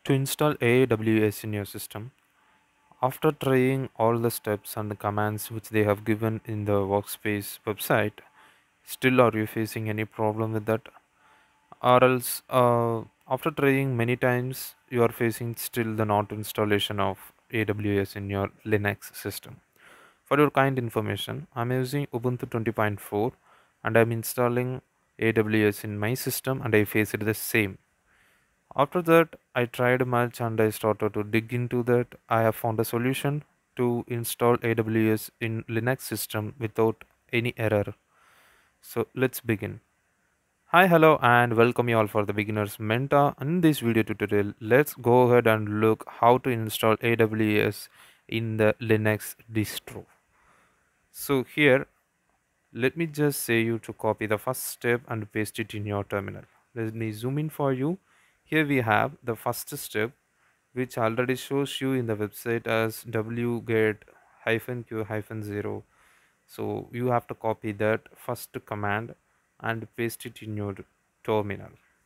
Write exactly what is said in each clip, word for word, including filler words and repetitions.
To install A W S in your system, after trying all the steps and the commands which they have given in the workspace website, still are you facing any problem with that? Or else, uh, after trying many times, you are facing still the not installation of A W S in your Linux system. For your kind information, I'm using Ubuntu twenty point four and I'm installing A W S in my system and I faced the same. After that, I tried much and I started to dig into that. I have found a solution to install A W S in Linux system without any error. So let's begin. Hi, hello, and welcome you all for the beginner's mentor. In this video tutorial, let's go ahead and look how to install A W S in the Linux distro. So here, let me just say you to copy the first step and paste it in your terminal. Let me zoom in for you. Here we have the first step which already shows you in the website as wget hyphen q hyphen zero. So you have to copy that first command and paste it in your terminal.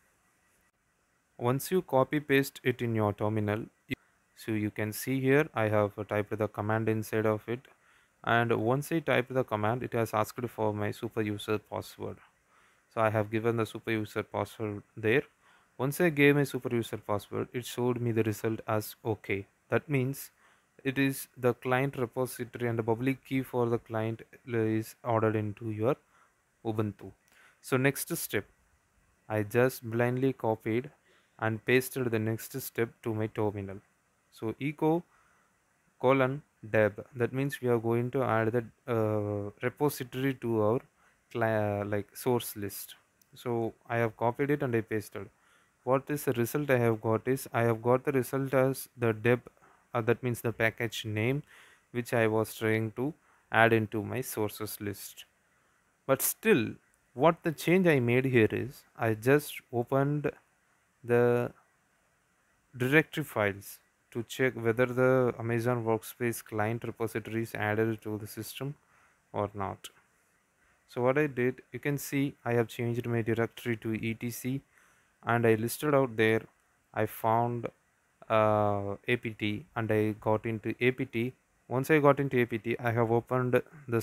Once you copy paste it in your terminal, so you can see here I have typed the command inside of it, and once I type the command it has asked for my super user password. So I have given the super user password there. Once I gave my super user password, it showed me the result as okay. That means it is the client repository and the public key for the client is ordered into your Ubuntu. So next step, I just blindly copied and pasted the next step to my terminal. So echo colon deb, that means we are going to add the uh, repository to our cli- like source list. So I have copied it and I pasted. What is the result I have got is I have got the result as the deb, uh, that means the package name which I was trying to add into my sources list. But still, what the change I made here is I just opened the directory files to check whether the Amazon Workspace client repository is added to the system or not. So what I did, you can see I have changed my directory to etc and I listed out there. I found uh, apt and I got into apt. Once I got into apt, I have opened the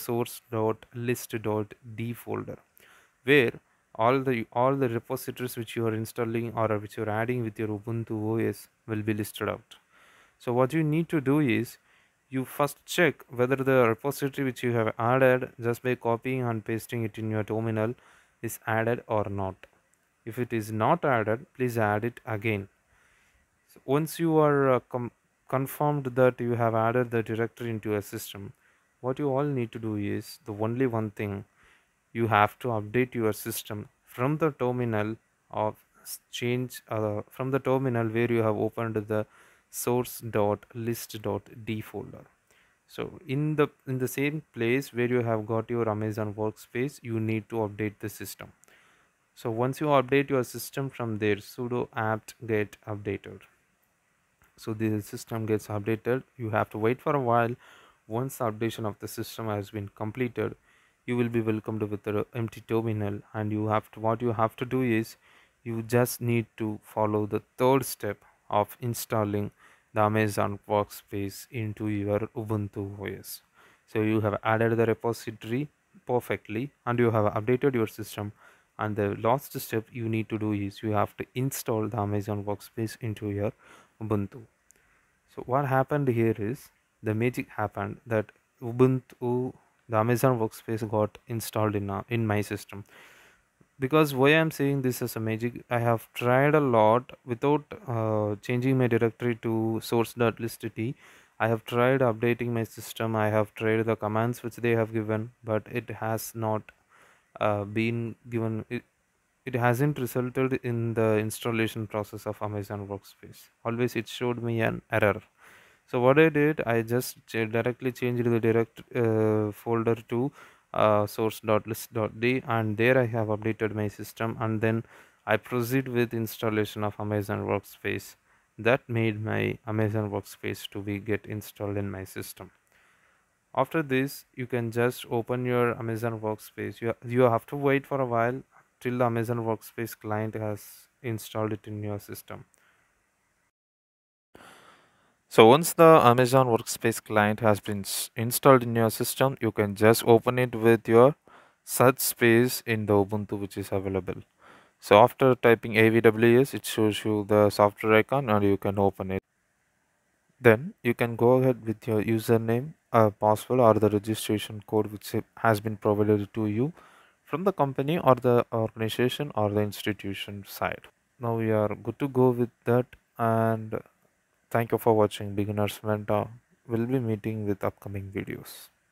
source.list.d folder where all the all the repositories which you are installing or which you are adding with your Ubuntu O S will be listed out. So what you need to do is you first check whether the repository which you have added just by copying and pasting it in your terminal is added or not. If it is not added, please add it again. So once you are uh, com- confirmed that you have added the directory into your system, what you all need to do is the only one thing, you have to update your system from the terminal of s- change uh, from the terminal where you have opened the source.list.d folder. So in the in the same place where you have got your Amazon Workspace, you need to update the system. So once you update your system from there, sudo apt get updated. So the system gets updated. You have to wait for a while. Once the updation of the system has been completed, you will be welcomed with the empty terminal, and you have to what you have to do is you just need to follow the third step of installing the Amazon Workspace into your Ubuntu O S. So you have added the repository perfectly and you have updated your system, and the last step you need to do is you have to install the Amazon Workspace into your Ubuntu. So what happened here is the magic happened that Ubuntu, the Amazon Workspace got installed in uh, in my system. Because why I'm saying this as a magic, I have tried a lot without uh, changing my directory to source.list.t. I have tried updating my system. I have tried the commands which they have given, but it has not uh, been given. It, it hasn't resulted in the installation process of Amazon Workspace. Always it showed me an error. So what I did, I just ch- directly changed the direct uh, folder to uh, source.list.d, and there I have updated my system, and then I proceed with installation of Amazon Workspace. That made my Amazon Workspace to be get installed in my system. After this, you can just open your Amazon Workspace. You, you have to wait for a while till the Amazon Workspace client has installed it in your system. So once the Amazon Workspace client has been s- installed in your system, you can just open it with your search space in the Ubuntu which is available. So after typing A V W S, it shows you the software icon and you can open it. Then you can go ahead with your username, uh, password or the registration code which i- has been provided to you from the company or the organization or the institution side. Now we are good to go with that, and thank you for watching Beginner's Mentor. We'll be meeting with upcoming videos.